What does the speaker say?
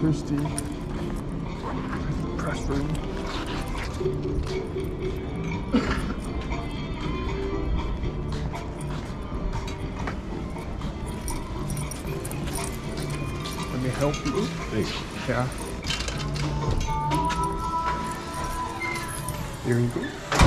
Christie press room. Let me help you. Yeah. Here you go.